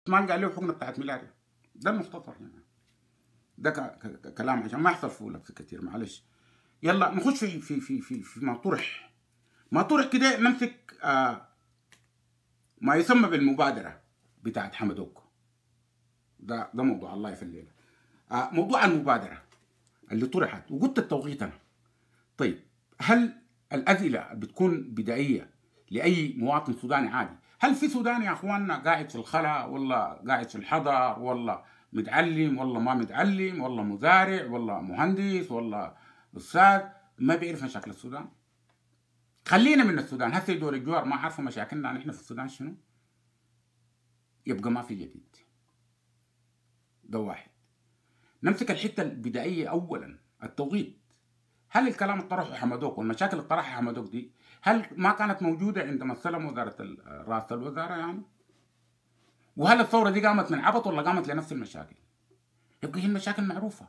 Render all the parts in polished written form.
عثمان قال له حقنه بتاعت ملاريا. ده المختصر يعني. ده كلام عشان ما يحصل فيه لبس كتير، معلش. يلا نخش في ما طرح كده. نمسك ما يسمى بالمبادره بتاعت حمدوك. ده موضوع الله في الليله. موضوع المبادره اللي طرحت وقلت التوقيت انا. طيب هل الاسئله بتكون بدائيه لاي مواطن سوداني عادي؟ هل في سوداني يا اخواننا قاعد في الخلا، ولا قاعد في الحضر، ولا متعلم، ولا ما متعلم، ولا مزارع، ولا مهندس، ولا استاذ ما بيعرف مشاكل السودان؟ خلينا من السودان. هسه دول الجوار ما عارفوا مشاكلنا نحن في السودان شنو؟ يبقى ما في جديد. ده واحد. نمسك الحته البدائيه اولا، التوقيت. هل الكلام اللي طرحه حمدوك والمشاكل اللي طرحها حمدوك دي هل ما كانت موجوده عندما استلم وزاره رئاسه الوزاره يعني؟ وهل الثوره دي قامت من عبط ولا قامت لنفس المشاكل؟ يبقى هي المشاكل معروفه.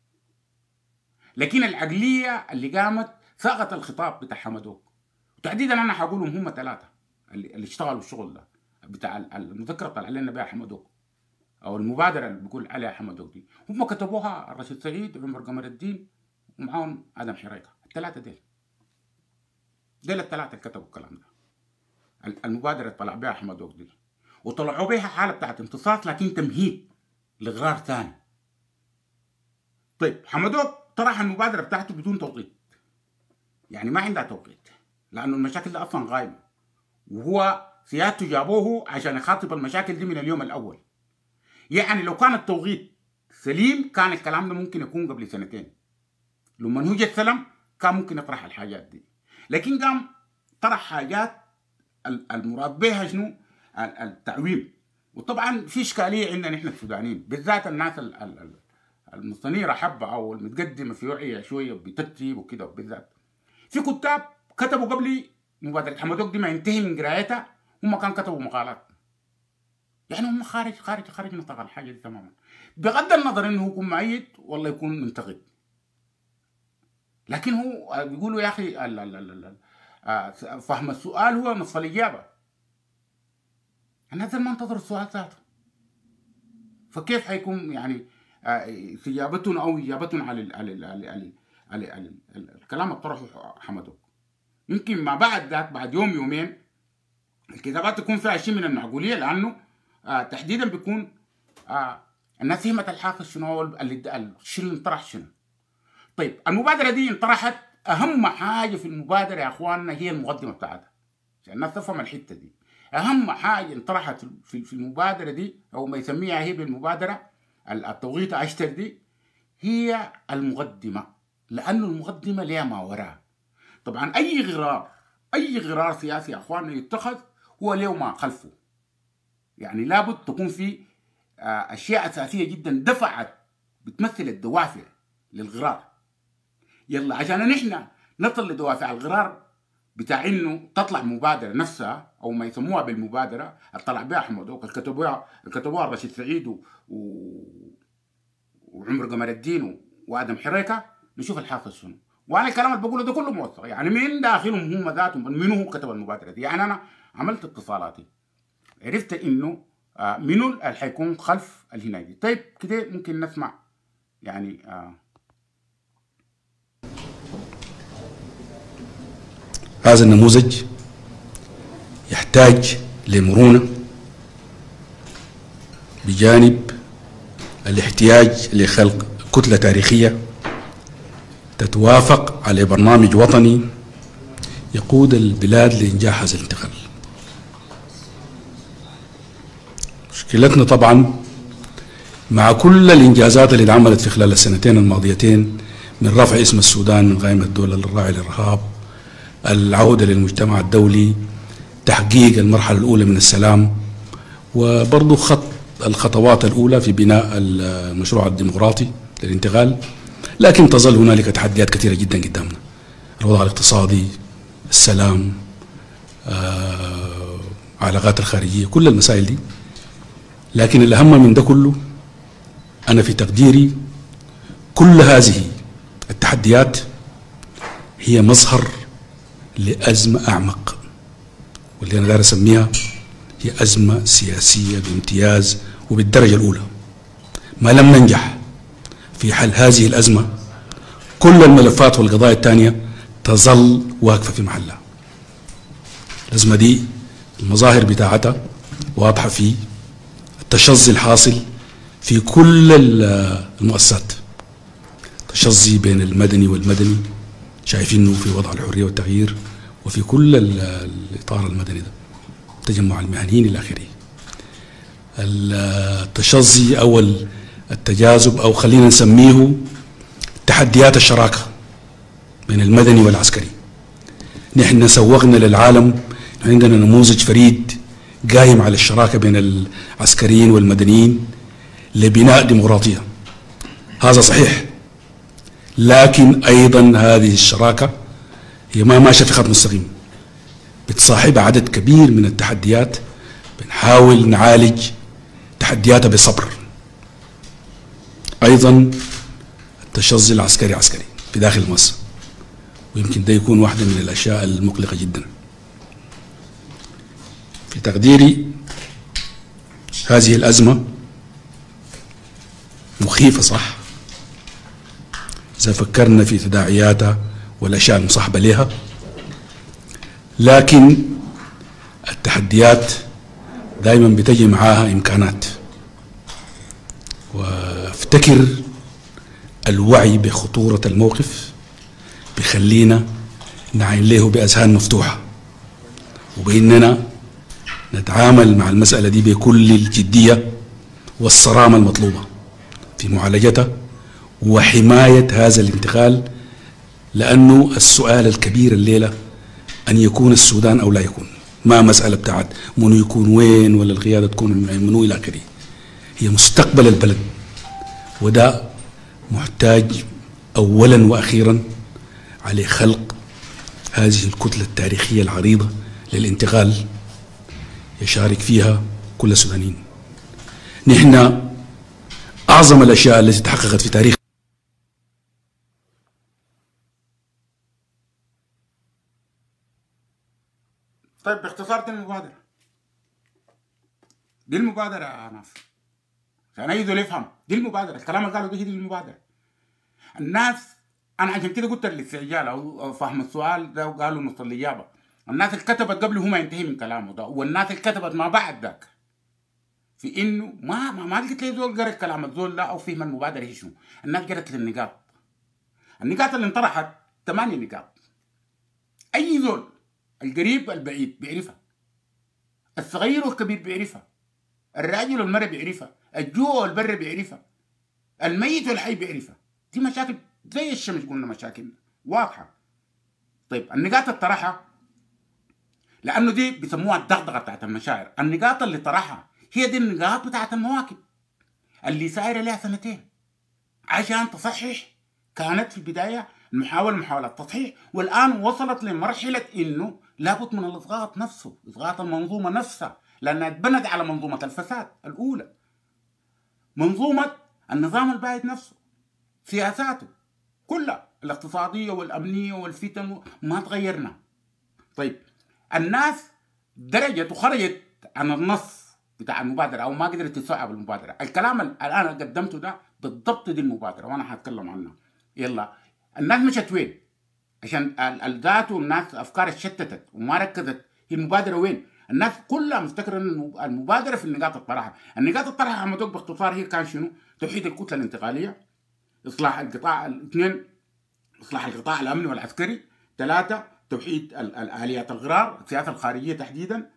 لكن العقليه اللي قامت ساقت الخطاب بتاع حمدوك، وتحديدا انا حقولهم هم ثلاثه اللي اشتغلوا الشغل ده بتاع المذكره طلع لنا بها حمدوك، او المبادره اللي بيقول عليها حمدوك دي. هم كتبوها رشيد سعيد وعمر قمر الدين ومعاهم ادم حريكه. الثلاثه ديل الثلاثه اللي كتبوا الكلام ده. المبادره طلع بها حمدوك دي، وطلعوا بها حاله بتاعت امتصاص لكن تمهيد لغرار ثاني. طيب حمدوك طرح المبادره بتاعته بدون توقيت، يعني ما عندها توقيت، لانه المشاكل دي اصلا غايبه، وهو سيادته جابوه عشان يخاطب المشاكل دي من اليوم الاول. يعني لو كان التوقيت سليم كان الكلام ده ممكن يكون قبل سنتين، لما هو جه السلام كان ممكن يطرح الحاجات دي. لكن قام طرح حاجات المراد بها شنو؟ التعويم. وطبعا في اشكاليه عندنا نحن السودانيين، بالذات الناس المستنيره حبه او المتقدمه في وعي شويه بترتيب وكده، بالذات في كتاب كتبوا قبل مبادره حمدوك دي ما ينتهي من قرايتها، هم كان كتبوا مقالات. يعني هم خارج نطاق الحاجه دي تماما، بغض النظر انه يكون مؤيد والله يكون منتقد. لكن هو بيقولوا يا اخي فهم السؤال هو نصف الاجابه. الناس ما انتظروا السؤال ذاته، فكيف حيكون يعني استجابتنا او اجابتنا على الكلام اللي طرحه حمدوك؟ يمكن ما بعد ذاك بعد يوم يومين الكتابات تكون فيها شيء من المعقوليه، لانه تحديدا بيكون الناس فهمت الحاصل شنو، الشيء اللي انطرح شنو. طيب المبادره دي انطرحت، اهم حاجه في المبادره يا اخواننا هي المقدمه بتاعتها عشان الناس تفهم الحته دي. اهم حاجه انطرحت في المبادره دي، او ما يسميها هي بالمبادره التوقيت اشتر دي، هي المقدمه، لانه المقدمه ليها ما وراها. طبعا اي غرار سياسي يا اخواننا يتخذ هو له ما خلفه، يعني لابد تكون في اشياء اساسيه جدا دفعت بتمثل الدوافع للغرار. يلا عشان نحن نصل لدوافع الغرار بتاع انه تطلع مبادره نفسها او ما يسموها بالمبادره اللي طلع بها حمدوك، اللي كتبوها رشيد سعيد وعمر قمر الدين وادم حريكه، نشوف الحاصل شنو. وانا الكلام اللي بقوله ده كله موثق، يعني من داخلهم هم ذاتهم منو هو كتب المبادره دي. يعني انا عملت اتصالاتي عرفت انه منو اللي حيكون خلف الهنايه دي. طيب كده ممكن نسمع يعني هذا النموذج يحتاج لمرونة بجانب الاحتياج لخلق كتلة تاريخية تتوافق على برنامج وطني يقود البلاد لإنجاح هذا الانتقال. مشكلتنا طبعا مع كل الإنجازات اللي اتعملت في خلال السنتين الماضيتين، من رفع اسم السودان من قائمة الدول الراعية للإرهاب، العودة للمجتمع الدولي، تحقيق المرحلة الأولى من السلام، وبرضو الخطوات الأولى في بناء المشروع الديمقراطي للانتقال. لكن تظل هنالك تحديات كثيرة جدا قدامنا، الوضع الاقتصادي، السلام، العلاقات الخارجية، كل المسائل دي. لكن الأهم من ده كله أنا في تقديري كل هذه التحديات هي مظهر لأزمة أعمق، واللي أنا داير أسميها هي أزمة سياسية بامتياز وبالدرجة الأولى. ما لم ننجح في حل هذه الأزمة كل الملفات والقضايا الثانية تظل واقفة في محلها. الأزمة دي المظاهر بتاعتها واضحة في التشظي الحاصل في كل المؤسسات، تشظي بين المدني والمدني، شايفينه في وضع الحرية والتغيير وفي كل الإطار المدني ده، تجمع المهنيين إلى آخره. التشظي أو التجاذب أو خلينا نسميه تحديات الشراكة بين المدني والعسكري. نحن سوقنا للعالم عندنا نموذج فريد قايم على الشراكة بين العسكريين والمدنيين لبناء ديمقراطية. هذا صحيح، لكن أيضا هذه الشراكة هي ما ماشية في خط مستقيم، بتصاحبها عدد كبير من التحديات، بنحاول نعالج تحدياتها بصبر. أيضا التشظي العسكري عسكري في داخل مصر، ويمكن ده يكون واحدة من الأشياء المقلقة جدا. في تقديري هذه الأزمة مخيفة صح إذا فكرنا في تداعياتها والأشياء المصاحبة لها، لكن التحديات دائما بتجي معاها إمكانات. وافتكر الوعي بخطورة الموقف بيخلينا نعين له بأذهان مفتوحة، وبإننا نتعامل مع المسألة دي بكل الجدية والصرامة المطلوبة في معالجتها وحماية هذا الانتقال، لأنه السؤال الكبير الليلة أن يكون السودان أو لا يكون، ما مسألة بتاعت منو يكون وين ولا القيادة تكون منو إلى آخره، هي مستقبل البلد. وده محتاج أولا وأخيرا على خلق هذه الكتلة التاريخية العريضة للانتقال يشارك فيها كل السودانيين. نحن أعظم الأشياء التي تحققت في تاريخ طيب باختصار دي المبادرة، دي المبادرة يا ناس عشان أي زول يفهم. دي المبادرة، الكلام اللي قالوا دي المبادرة. الناس أنا عشان كده قلت للسجال أو فهم السؤال ده وقالوا نص الإجابة. الناس اللي كتبت قبل هو ما ينتهي من كلامه ده، والناس اللي كتبت ما بعد ذاك في إنه ما لقيت لي زول قرأ كلام الزول ده أو فهم المبادرة هي شنو. الناس قرأت للنقاط، النقاط اللي انطرحت 8 نقاط. أي زول القريب البعيد بيعرفها، الصغير والكبير بيعرفها، الراجل والمرأة بيعرفها، الجوع والبر بيعرفها، الميت والحي بيعرفها. دي مشاكل زي الشمس، قلنا مشاكل واضحة. طيب النقاط اللي طرحها لأنه دي بيسموها الدغدغة بتاعت المشاعر، النقاط اللي طرحها هي دي النقاط بتاعت المواكب اللي سايرة لها 2 سنين عشان تصحح. كانت في البداية محاولة تصحيح، والآن وصلت لمرحلة إنه لابد من الإضغاط نفسه، إضغاط المنظومة نفسها، لأنها اتبنت على منظومة الفساد الأولى، منظومة النظام البائد نفسه، سياساته كلها الاقتصادية والأمنية والفتن ما تغيرنا. طيب الناس درجت وخرجت عن النص بتاع المبادرة أو ما قدرت تستوعب المبادرة. الكلام اللي أنا قدمته ده بالضبط دي المبادرة وأنا هتكلم عنها. يلا الناس مشت وين؟ عشان الذات والناس أفكار اتشتتت وما ركزت هي المبادرة وين؟ الناس كلها مفتكرة أن المبادرة في النقاط الطرحة. النقاط الطرحة عمدوك باختصار هي كان شنو؟ توحيد الكتلة الانتقالية، إصلاح القطاع 2، إصلاح القطاع الأمني والعسكري، 3 توحيد آليات الغرار، السياسة الخارجية تحديدا،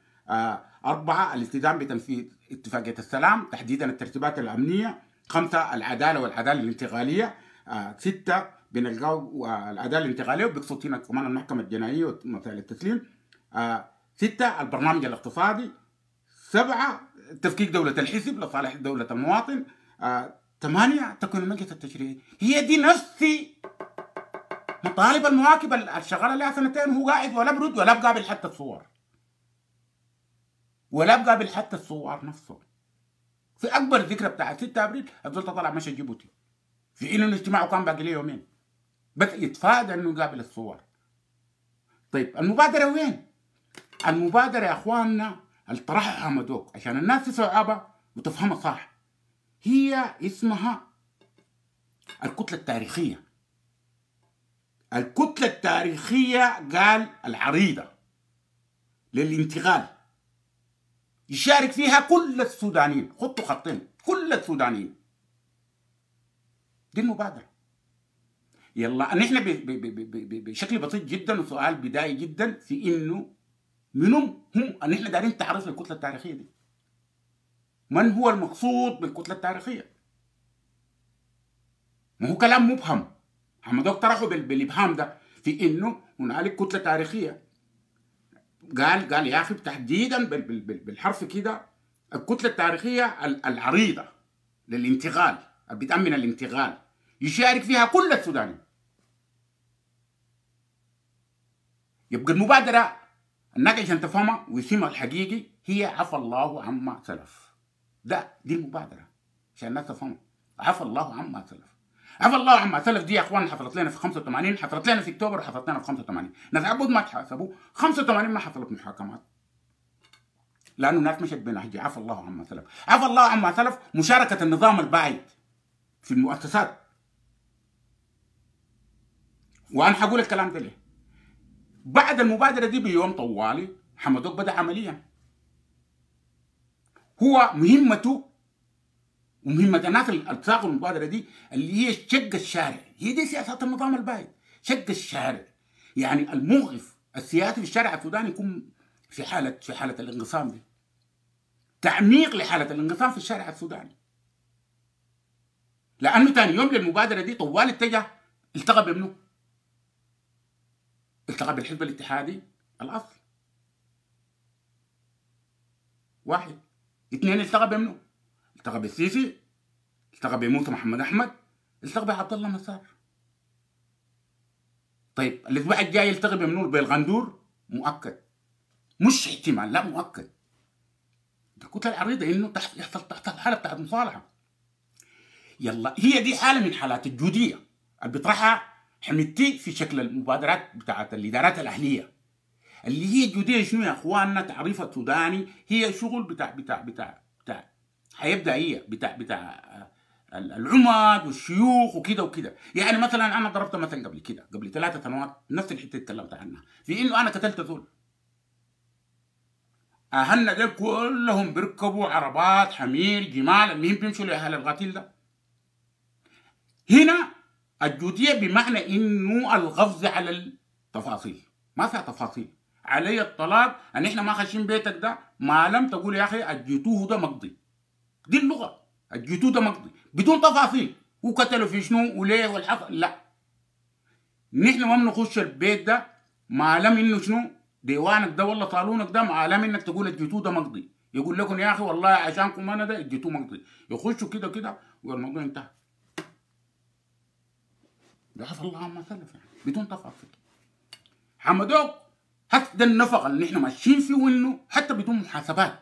4 الالتزام بتنفيذ اتفاقية السلام تحديدا الترتيبات الأمنية، 5 العدالة والعدالة الانتقالية، 6 بنلقاو العدالة الانتقالية وبيقصد هنا كمان المحكمة الجنائية ومسائل التسليم، 6 البرنامج الاقتصادي، 7 تفكيك دولة الحزب لصالح دولة المواطن، 8 تكوين المجلس التشريعي. هي دي نفس مطالب المواكب الشغالة لها 2 سنين وهو قاعد ولا برد ولا بقابل حتى الصور ولا بقابل حتى الصور نفسه. في أكبر ذكرى بتاع 6 أبريل الزول طلع مشى جيبوتي في إنه الاجتماع كان باقي له يومين بس يتفادى إنه يقابل الصور. طيب المبادرة وين؟ المبادرة يا إخواننا اللي طرحها حمدوك عشان الناس تستوعبها وتفهمها صح، هي اسمها الكتلة التاريخية. الكتلة التاريخية قال العريضة للانتقال يشارك فيها كل السودانيين، خطوا خطين، كل السودانيين. دي المبادرة. يلا نحن بشكل بسيط جدا وسؤال بدائي جدا في انه منهم هم نحن دايرين تعرف الكتلة التاريخية دي. من هو المقصود بالكتلة التاريخية؟ ما هو كلام مبهم. حمدوك طرحوا بالابهام ده في انه هنالك كتلة تاريخية. قال يا اخي تحديدا بالحرف كده الكتلة التاريخية العريضة للانتقال، اللي بتأمن الانتقال يشارك فيها كل السودانيين. يبقى المبادرة الناس عشان تفهمها ويسمها الحقيقي هي عفى الله عما سلف. دي المبادرة عشان الناس تفهمها. عفى الله عما سلف. عفى الله عما سلف دي يا اخوان حصلت لنا في 85، حصلت لنا في اكتوبر، وحصلت لنا في 85. ناس عبود ما تحاسبوا. 85 ما حصلت محاكمات لانه الناس مشت بنهج عفى الله عما سلف. عفى الله عما سلف مشاركة النظام البايد في المؤسسات. وانا حقول الكلام ده ليه؟ بعد المبادرة دي بيوم طوالي حمدوك بدأ عمليا. هو مهمته ومهمة الناس اللي ساقوا المبادرة دي اللي هي شق الشارع. هي دي سياسات النظام البايد، شق الشارع. يعني الموقف السياسي في الشارع السوداني يكون في حالة الانقسام دي. تعميق لحالة الانقسام في الشارع السوداني. لأنه ثاني يوم للمبادرة دي طوال اتجه التقى بمنه؟ التقى بالحزب الاتحادي الأصل. 1. 2 التقى بمنه؟ التقى بالسيسي، التقى بموسى محمد أحمد، التقى بعبد الله مسار. طيب الأسبوع الجاي يلتقي بمنو؟ بالغندور؟ مؤكد. مش احتمال، لا مؤكد. الكتلة العريضة إنه يحصل تحت الحالة بتاعت مصالحة. يلا هي دي حالة من حالات الجودية اللي بيطرحها حمدتي في شكل المبادرات بتاعت الإدارات الأهلية. اللي هي الجودية شنو يا إخواننا؟ تعريف السوداني هي شغل بتاع حيبدأ هي بتاع العمد والشيوخ وكده وكده. يعني مثلا أنا ضربت مثلا قبل 3 سنوات نفس الحتة تكلمت عنها في إنه أنا قتلت زول. أهلنا دول كلهم بيركبوا عربات حمير جمال، المهم بيمشوا لأهل القتيل ده. هنا الجودية بمعنى إنه الغفز على التفاصيل، ما فيها تفاصيل. علي الطلاق أن إحنا ما خاشين بيتك ده ما لم تقول يا أخي الجيتوه ده مقضي. دي اللغة، الجيتوه ده مقضي بدون تفاصيل. هو قتلوا في شنو وليه والحق، لا. نحن ما بنخش البيت ده ما لم إنه شنو ديوانك ده ولا صالونك ده ما لم إنك تقول الجيتوه ده مقضي. يقول لكم يا أخي والله عشانكم أنا ده الجيتوه مقضي. يخشوا كده كده والموضوع انتهى. ده عفى الله عما سلف يعني بدون تفاصيل. حمدوك هذا النفق اللي نحن ماشيين فيه انه حتى بدون محاسبات.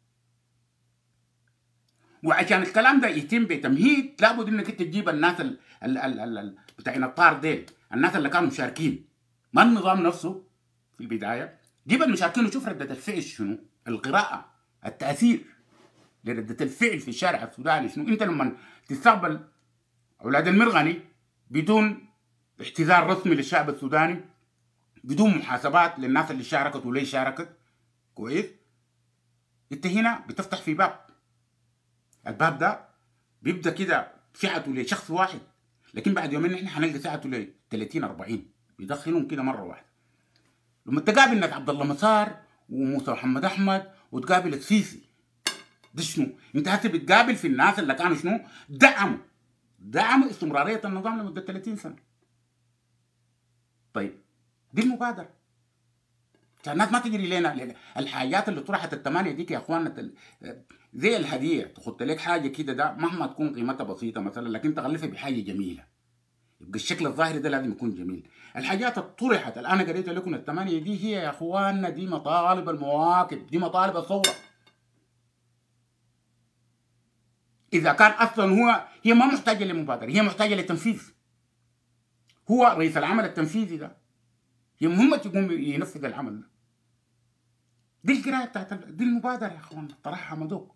وعشان الكلام ده يتم بتمهيد لابد انك انت تجيب الناس بتاعين الطار ديل، الناس اللي كانوا مشاركين، ما النظام نفسه في البدايه. جيب المشاركين وشوف رده الفعل شنو، القراءه، التاثير لرده الفعل في الشارع السوداني شنو. انت لما تستقبل اولاد المرغني بدون اعتذار رسمي للشعب السوداني، بدون محاسبات للناس اللي شاركت وليه شاركت، كويس؟ انت هنا بتفتح في باب. الباب ده بيبدا كده سعته لشخص واحد، لكن بعد يومين احنا حنلقى سعته ل 30 40 بيدخلهم كده مره واحده. لما تقابل ناس عبد الله مسار وموسى محمد احمد وتقابل السيسي، ده شنو؟ انت هسه بتقابل في الناس اللي كانوا شنو؟ دعموا استمراريه النظام لمده 30 سنه. طيب دي المبادره عشان الناس ما تجري لنا الحاجات اللي طرحت الثمانيه ديك يا اخواننا، زي الهديه تخط لك حاجه كده ده مهما تكون قيمتها بسيطه مثلا، لكن تغلفها بحاجه جميله، يبقى الشكل الظاهري ده لازم يكون جميل. الحاجات اللي طرحت الان قريت لكم الثمانيه دي هي يا اخواننا دي مطالب المواكب، دي مطالب الثوره. اذا كان اصلا هي ما محتاجه لمبادره، هي محتاجه لتنفيذ. هو رئيس العمل التنفيذي ده هي مهمة يقوم ينفذ العمل ده. دي القرايه بتاعت دي المبادره يا اخوانا طرحها مدوك.